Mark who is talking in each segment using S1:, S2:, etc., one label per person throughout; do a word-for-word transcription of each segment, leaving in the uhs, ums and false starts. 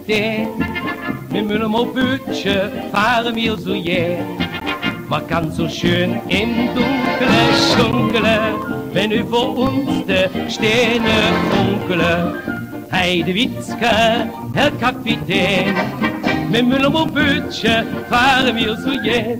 S1: Kapitän. Mit meinem Bötchen fahren wir so jäh. Man kann so schön im Dunklen schunkeln, wenn über uns de Sterne funkeln. Heidewitzka, Herr Kapitän, mit meinem Bötchen fahren wir so jäh.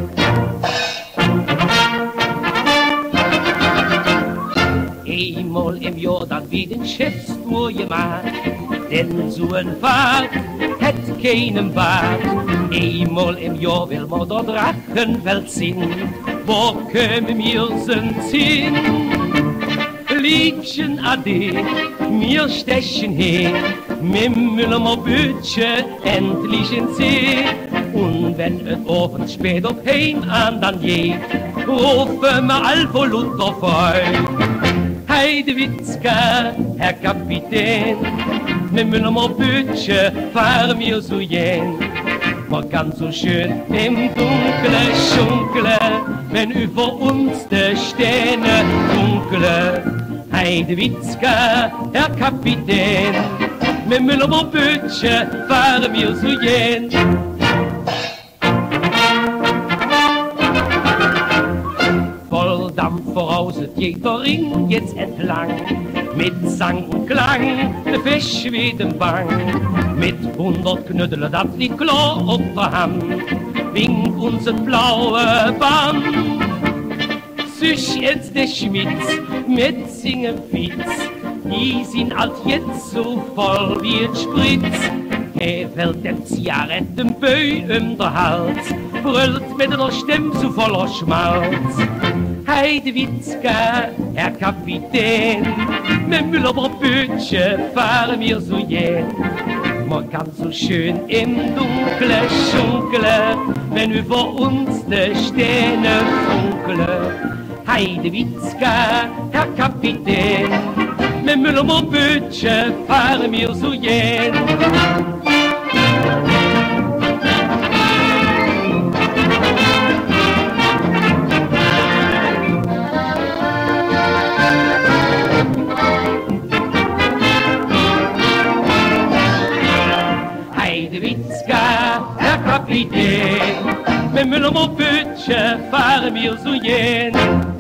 S1: Einmal im Jahr dann wie den Schiffstour gemacht, denn so ein Fahrt hat keinen Bart. Einmal im Jahr will man der Drachenfeld sehen, wo können wir sind hin? Liebchen ade, wir stechen her, mit Müllermer Bötchen endlich in See. Und wenn et abends spät auf heim an dann geht, rufen wir all vor Luther fein. Heidewitzka, Herr Kapitän, mit Müllermer Bötchen fahren wir so jäh. Man kann so schön im Dunklen schunkeln, wenn über uns de Sterne funkeln. Heidewitzka, Herr Kapitän, mit Müllermer Bötchen fahren wir so jäh. Voll Dampf voraus, jeder Ring jetzt entlang, mit Sang und Klang, de Fisch wie den Bang, mit hundert Knödel, dat liegt klar auf der Hand, winkt uns ein blaue Band. Sich jetzt der Schmitz mit singen Fitz, die sind alt jetzt so voll wie ein Spritz. Er fällt dem Zigarettenböi um der Hals, brüllt mit einer Stimme so voller Schmalz. Heidewitzka, Herr Kapitän, mit Müllermer Bötchen fahren wir so jäh. Man kann so schön im Dunklen schunkeln, wenn über uns de Sterne funkeln. Heidewitzka, Herr Kapitän, mit Müllermer Bötchen fahren wir so jäh. Heidewitzka, Herr Kapitän, mit Müllermer Bötchen fahren wir so jäh.